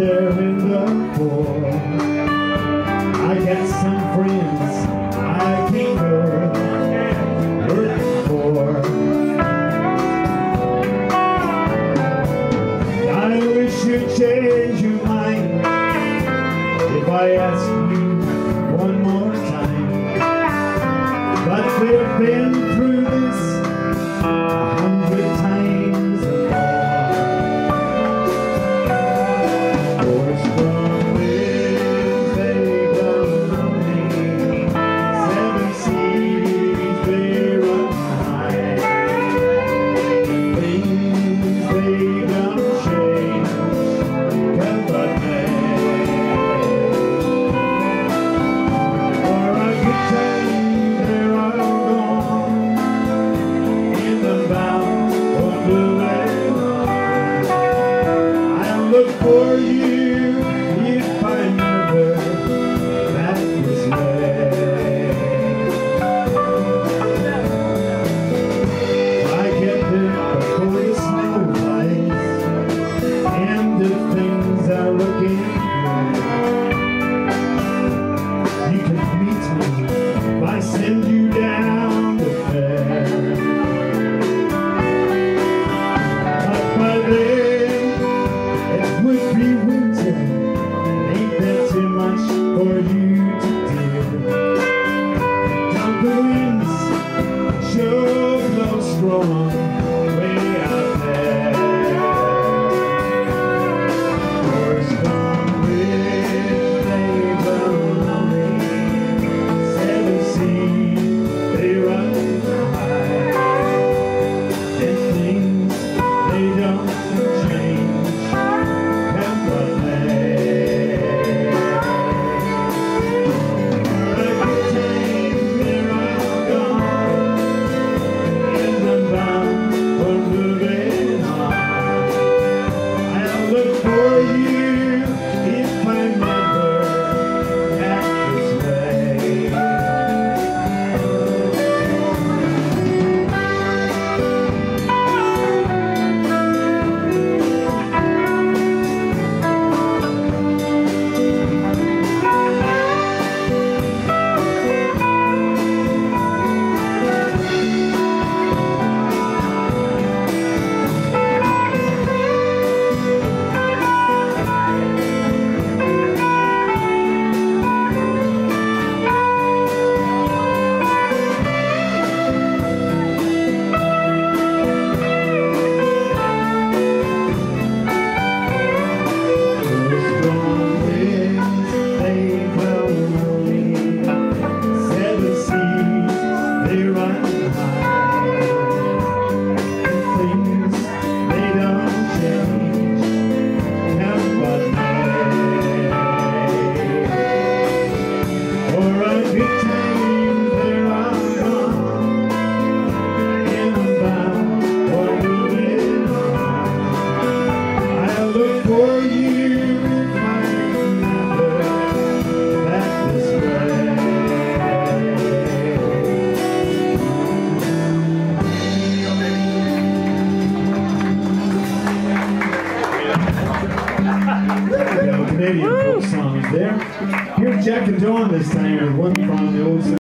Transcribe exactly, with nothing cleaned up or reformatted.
there in the fall. I got some friends I can't go looking for. I wish you'd change your mind if I ask you one more time. But we've been through this a hundred times or more. Force from winds they blow lonely, seven seas they run high. Things they don't change come but for a good time they're all gone in the bound or blue and I'll look for you if I never back this way. I kept it before the snow flies and the things are looking good. You can meet me if I send you down the fair. But by then it would be winter. Ain't that too much for you to do? Don't the winds sure blow strong way out there? Force from winds they blow lonely, seven seas they run high, and things they don't change come but may. For a good time they're all gone and I'm bound for moving on. I'll look for you if I never act this way. Canadian folk songs there. Here's Jack and Dawn this time with one from the old